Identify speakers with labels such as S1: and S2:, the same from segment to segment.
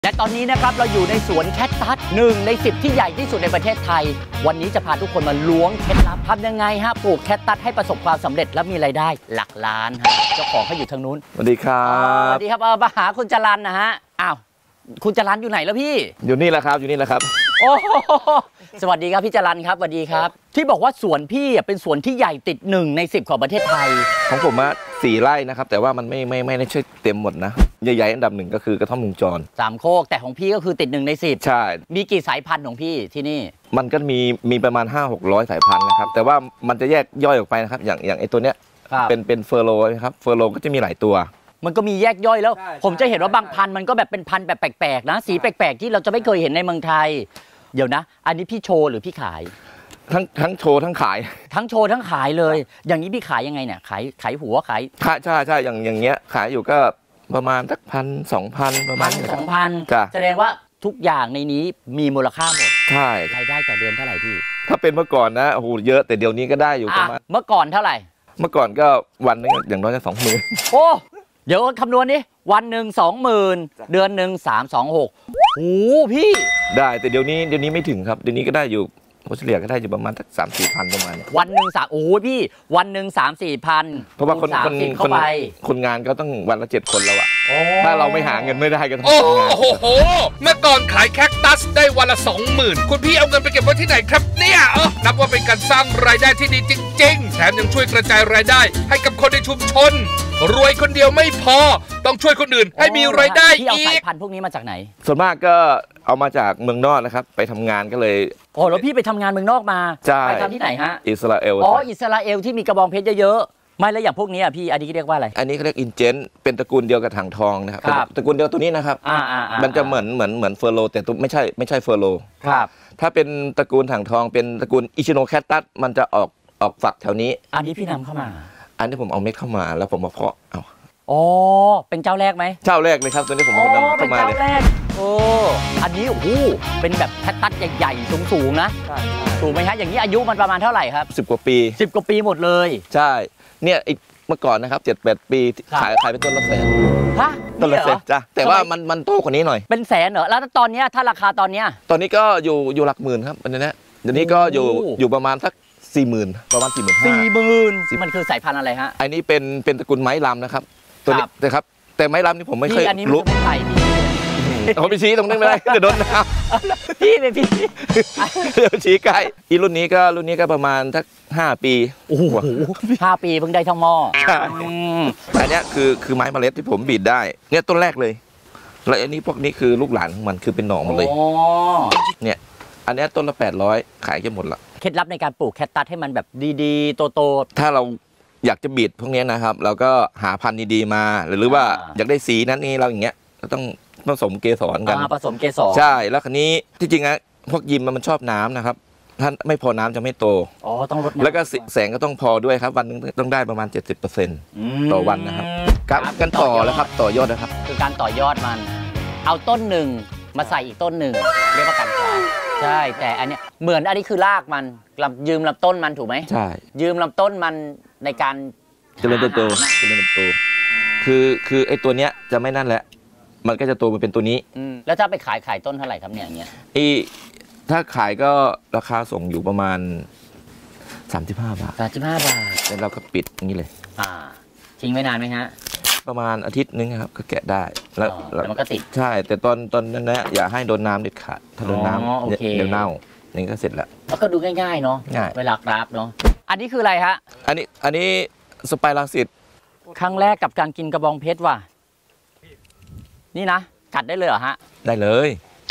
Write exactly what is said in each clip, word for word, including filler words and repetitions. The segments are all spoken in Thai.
S1: และตอนนี้นะครับเราอยู่ในสวนแคคตัสหนึ่งในสิบที่ใหญ่ที่สุดในประเทศไทยวันนี้จะพาทุกคนมาล้วงเคล็ดลับทำยังไงฮะปลูกแคคตัสให้ประสบความสำเร็จและมีรายได้หลักล้านฮะเจ้าของเขาอยู่ทางนู้น
S2: สวัสดีครับ
S1: สวัสดีครับมาหาคุณจรัญนะฮะอ้าวคุณจรัญอยู่ไหนแล้วพี่
S2: อยู่นี่แหละครับอยู่นี่แหละครับ
S1: โอ้สวัสดีครับพี่จรัญครับสวัสดีครับที่บอกว่าสวนพี่เป็นสวนที่ใหญ่ติดหนึ่งในสิบของประเทศไทย
S2: ของผมอะสี่ไร่นะครับแต่ว่ามันไม่ไม่ไม่ได้ช่วยเต็มหมดนะใหญ่ๆอันดับหนึ่งก็คือกระท่อมลุงจร
S1: สามโคกแต่ของพี่ก็คือติดหนึ่งในสิบ
S2: ใช่
S1: มีกี่สายพันธุ์ของพี่ที่นี่
S2: มันก็มีมีประมาณห้าหกร้อยสายพันธุ์นะครับแต่ว่ามันจะแยกย่อยออกไปนะครับอย่างอย่างไอตัวเนี้ยเป็นเป็นเฟอร์โรนะครับเฟอร์โรก็จะมีหลายตัว
S1: มันก็มีแยกย่อยแล้วผมจะเห็นว่าบางพันธุ์มันก็แบบเป็นพันธุ์แบบแปลกๆนะสีแปลกๆที่เราจะไม่เคยเห็นในเมืองไทยเดี๋ยวนะอันนี้พี่โชว์หรือพี่ขาย
S2: ทั้งทั้งโชว์ทั้งขาย
S1: ทั้งโชว์ทั้งขายเลยอย่างนี้พี่ขายยังไงเนี่ยขายขายหัวขาย
S2: ใช่ใช่ใช่อย่างอย่างเงี้ยขายอยู่ก็ประมาณสักพันสองพันประมาณ
S1: สองพันแสดงว่าทุกอย่างในนี้มีมูลค่าหมด
S2: ใช่
S1: รายได้ต่อเดือนเท่าไหร่พี่
S2: ถ้าเป็นเมื่อก่อนนะโอ้โหเยอะแต่เดี๋ยวนี้ก็ได้อยู่ประมาณ
S1: เมื่อก่อนเท่าไหร่
S2: เมื่อก่อนก็วันนึงอย่างน้อยจะสองหมื่น
S1: โอ้เดี๋ยวคำนวณนี้วันหนึ่งสองหมื่นเดือนหนึ่งสามสองหกโอ้พี่
S2: ได้แต่เดี๋ยวนี้เดี๋ยวนี้ไม่ถึงครับเดี๋ยวนี้ก็ได้อยู่เฉลี่ยก็ได้อยู่ประมาณสักสามสี่พันประมาณ
S1: วันหนึ่งสามโอ้พี่วันหนึ่งสามสี่พัน
S2: เพราะว่าคนคนคนคนงานก็ต้องวันละเจ็ดคนแล้วอะถ้าเราไม่หาเงินไม่ได้ก็ต้องทำงาน
S3: โอ้โหเมื่อก่อนขายแคคตัสได้วันละสองหมื่นคุณพี่เอาเงินไปเก็บไว้ที่ไหนครับเนี่ยเออนับว่าเป็นการสร้างรายได้ที่ดีจริงๆแถมยังช่วยกระจายรายได้ให้กับคนในชุมชนรวยคนเดียวไม่พอต้องช่วยคนอื่นให้มีรายได้อีก
S1: พี่เอาสายพันธุ์พวกนี้มาจากไหน
S2: ส่วนมากก็เอามาจากเมืองนอกนะครับไปทำงานก็เลย
S1: โอ้แล้วพี่ไปทำงานเมืองนอกมาไปทำที่ไหนฮะ
S2: อิสราเอล
S1: อ๋ออิสราเอลที่มีกระบองเพชรเยอะๆไม่แล้วอย่างพวกนี้อ่ะพี่อันนี้เรียกว่าอะไร
S2: อันนี้เขาเรียกอินเจนเป็นตระกูลเดียวกับถังทองนะครับตระกูลเดียวตัวนี้นะครับมันจะเหมือนเหมือนเหมือนเฟอร์โรแต่ตัวไม่ใช่ไม่ใช่เฟอร์โร
S1: ครับ
S2: ถ้าเป็นตระกูลถังทองเป็นตระกูลอิชิโนแคคตัสมันจะออกออกฝักแถวนี้
S1: อันนี้พี่นำเข้ามา
S2: อันนี้ผมเอาเม็ดเข้ามาแล้วผมมาเพาะเอา
S1: อ๋อเป็นเจ้าแรกไหม
S2: เจ้าแรกเลยครับตัวนี้ผมนำเข้ามาเลย
S1: โอ้อันนี้โอ้โหเป็นแบบแคคตัสใหญ่ๆสูงๆนะถูกไหมฮะอย่างนี้อายุมันประมาณเท่าไหร่ครับ
S2: สิบกว่าปี
S1: สิบกว่าปีหมดเลย
S2: ใช่เนี่ยเมื่อก่อนนะครับเจ็ดแปดปีขายขายเป็นต้นละแสน
S1: ฮะ
S2: ต้นละแสนจ้ะแต่ว่ามันมันโตกว่านี้หน่อย
S1: เป็นแสนเหรอแล้วตอนนี้ถ้าราคาตอนนี้
S2: ตอนนี้ก็อยู่อยู่หลักหมื่นครับอันนี้นะเดี๋ยวนี้ก็อยู่อยู่ประมาณสักสี่หมื่นประมาณสี่หมื่น
S1: สี่หมื่นมันคือสายพันธุ์อะไรฮะ
S2: อันนี้เป็นเป็นตระกูลไม้ลำนะครับตัวนี้นะครับแต่ไม้ลำนี่ผมไม่เคยรู้
S1: ไผ่พี่
S2: เขาไปชี้ตรงนั้นไม่ได้จะโดนน้
S1: ำพี่เป็นพี่
S2: เดี๋ยวชี้ใกล้อีรุ่นนี้ก็รุ่นนี้ก็ประมาณสักห้าปี
S1: โอ้โหห้าปีเพิ่งได้ทั้งหม้อ
S2: ใช่อันนี้คือคือไม้เมล็ดที่ผมบีดได้เนี่ยต้นแรกเลยแล้วอันนี้พวกนี้คือลูกหลานของมันคือเป็นหน่อหมดเลยเนี่ยอันนี้ต้นละแปดร้อยขายกันหมดละ
S1: เคล็ดลับในการปลูกแคคตัสให้มันแบบดีๆโต
S2: ๆถ้าเราอยากจะบีดพวกนี้นะครับเราก็หาพันธุ์ดีๆมาหรือว่าอยากได้สีนั้นนี่เราอย่างเงี้ยเราต้องผสมเกสรกัน
S1: ผสมเกสร
S2: ใช่แล้วคันนี้ที่จริงนะพวกยิมมันชอบน้ำนะครับถ้าไม่พอน้ำจะไม่โต
S1: อ๋อต้องลด
S2: แล้วก็แสงก็ต้องพอด้วยครับวันนึงต้องได้ประมาณ เจ็ดสิบเปอร์เซ็นต์ ต่อวันนะครับการต่อแล้วครับต่อยอดนะครับ
S1: คือการต่อยอดมันเอาต้นหนึ่งมาใส่อีกต้นหนึ่งเรียกว่าการต่อใช่แต่อันนี้เหมือนอันนี้คือรากมันยืมลำต้นมันถูกไหม
S2: ใช่
S1: ยืมลำต้นมันในการ
S2: เจริญเติบโตเจริญเติบโตคือคือไอ้ตัวเนี้ยจะไม่นั่นแหละมันก็จะโตมาเป็นตัวนี้
S1: แล้วถ้าไปขายขายต้นเท่าไหร่ครับเนี่ยอย่างเงี้ย
S2: อีถ้าขายก็ราคาส่งอยู่ประมาณสามสิบห้าบาท
S1: สามสิบห้าบาท
S2: แล้วเราก็ปิดอย่างนี้เลย
S1: อ่าทิ้งไว้นานไหมฮะ
S2: ประมาณอาทิตย์นึงครับก็แกะได้
S1: แล้วมันก็ติด
S2: ใช่แต่ตอนตอนนั้นนะอย่าให้โดนน้ำเด็ดขาดถ้าโดนน้ำเดี๋ยวเน่านี่ก็เสร็จแล้ว
S1: แล้วก็ดูง่ายๆเนาะเวลากราฟเนาะอันนี้คืออะไรฮะ
S2: อันนี้อันนี้สไปรัลซิส
S1: ครั้งแรกกับการกินกระบองเพชรว่ะนี่นะกัดได้เลยเหรอฮะ
S2: ได้เลย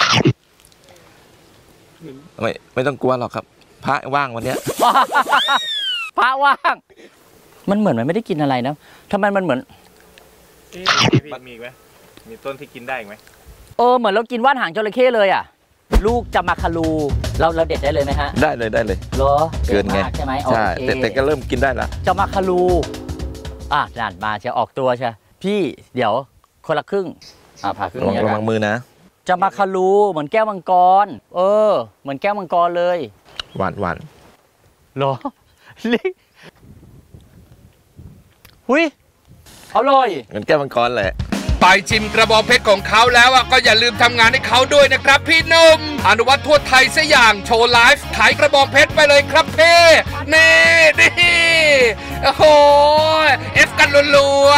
S2: ไม่ไม่ต้องกลัวหรอกครับพระว่างวันนี้
S1: พระว่างมันเหมือนมันไม่ได้กินอะไรนะทำไมมันเหมือน
S4: มีอีกไหมมีต้นที่กินได้อีกไหม
S1: เออเหมือนเรากินว่านหางจระเข้เลยอ่ะลูกจะมาคารูเราเราเด็ดได้เลยไหมฮะ
S2: ได้เลยได้เลย
S1: เหรอ
S2: เกินไง
S1: ใช่ไหม
S2: ใช่แต่แต่ก็เริ่มกินได้ละ
S1: จะมาคารูอ่ะด่านมาจะออกตัวใช่พี่เดี๋ยวคนละครึ่งอ่าผ่าครึ่ง
S2: ระวังมือนะ
S1: จะมาคารูเหมือนแก้วมังกรเออเหมือนแก้วมังกรเลย
S2: หวานหวาน
S1: เหรอลิหุยอร่อย
S2: เหมือนแก้วมังกรแหละ
S3: ไปชิมกระบองเพชรของเขาแล้วก็อย่าลืมทำงานให้เขาด้วยนะครับพี่หนุ่มอนุวัฒน์ทั่วไทยซะอย่างโชว์ไลฟ์ขายกระบองเพชรไปเลยครับเพ่นี่นี่โอ้โหเอฟกันรัว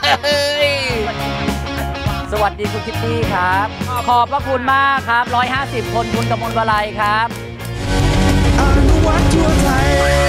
S3: ๆ
S1: สวัสดีคุณคิตตี้ครับ ขอบพระคุณมากครับหนึ่งร้อยห้าสิบคนคุณกมลวลัยครับ
S5: อนุวัฒน์ทั่วไทย